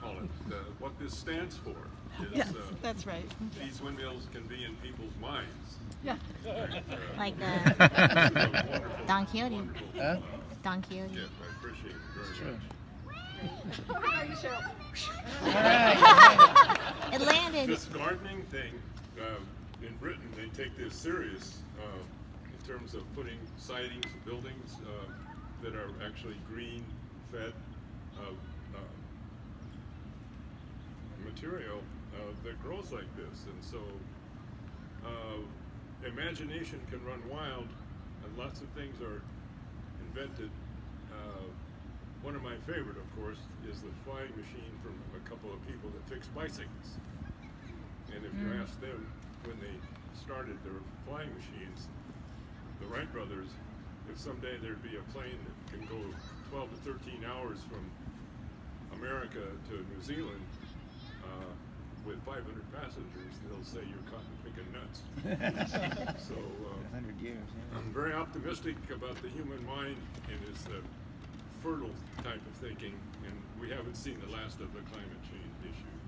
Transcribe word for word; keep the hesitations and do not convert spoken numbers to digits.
call it, uh, what this stands for. Is, Yes, uh, that's right. These windmills can be in people's minds. Yeah. Uh, Like uh, uh, wonderful, Don Quixote. wonderful, Huh? uh, Don Quixote. gift. I appreciate it very True. much. It landed. This gardening thing, uh, in Britain, they take this serious uh, in terms of putting sidings, buildings uh, that are actually green fed uh, uh, material uh, that grows like this. And so uh, imagination can run wild and lots of things are invented. Uh, one of my favorite, of course, is the flying machine from a couple of people that fix bicycles. And if you ask them when they started their flying machines, the Wright brothers, if someday there'd be a plane that can go twelve to thirteen hours from America to New Zealand uh, with five hundred passengers, they'll say you're cotton picking nuts. So uh, A hundred years. Yeah. I'm very optimistic about the human mind and its uh, fertile type of thinking, and we haven't seen the last of the climate change issue.